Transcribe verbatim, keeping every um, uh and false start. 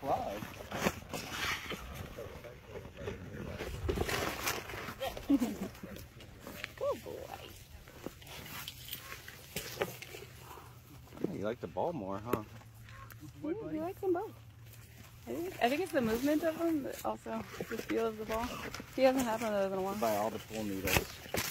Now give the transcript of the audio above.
fly. Good boy. You like the ball more, huh? Yeah, he likes them both. I think, I think it's the movement of them, but also the feel of the ball. He hasn't had one of those in a while. Buy all the pool needles.